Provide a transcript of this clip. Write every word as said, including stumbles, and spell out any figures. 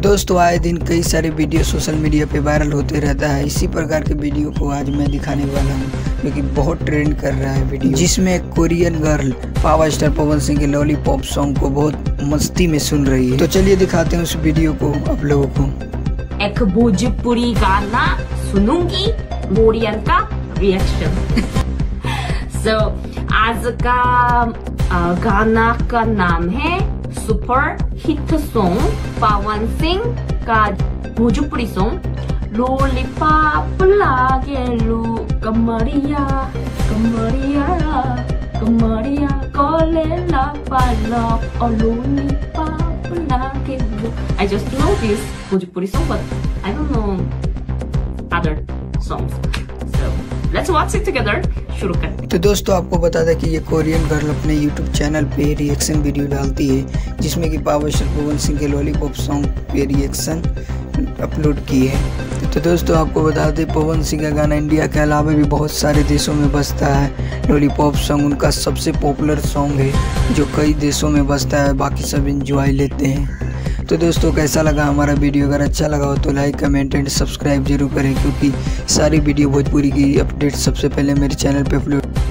दोस्तों आए दिन कई सारे वीडियो सोशल मीडिया पे वायरल होते रहता है। इसी प्रकार के वीडियो को आज मैं दिखाने वाला हूँ जो कि बहुत ट्रेंड कर रहा है वीडियो, जिसमें एक Korean girl power star Pawan Singh के लॉलीपॉप सॉन्ग को बहुत मस्ती में सुन रही है। तो चलिए दिखाते हैं उस वीडियो को आप लोगों को। एक भोजपुरी गाना सुनूंगी, कोरियन का रिएक्शन। सो आज का आ, गाना का नाम है super hit song Pawan Singh का भोजपुरी सॉन्ग लॉलीपॉप लागेलू कमरिया कमरिया कमरिया कोलेला पाला और लॉलीपॉप लागेलू। I just know this Bhojpuri song but I don't know other songs. So let's watch it together. शुरू करते हैं। तो दोस्तों आपको बता दें कि ये कोरियन गर्ल अपने यूट्यूब चैनल पे रिएक्शन वीडियो डालती है, जिसमें कि पावर स्टार पवन सिंह के लॉलीपॉप सॉन्ग पे रिएक्शन अपलोड की है। तो दोस्तों आपको बता दें पवन सिंह का गाना इंडिया के अलावा भी बहुत सारे देशों में बजता है। लॉलीपॉप सॉन्ग उनका सबसे पॉपुलर सॉन्ग है जो कई देशों में बजता है, बाकी सब इंजॉय लेते हैं। तो दोस्तों कैसा लगा हमारा वीडियो? अगर अच्छा लगा हो तो लाइक कमेंट एंड सब्सक्राइब जरूर करें, क्योंकि सारी वीडियो भोजपुरी की अपडेट सबसे पहले मेरे चैनल पे अपलोड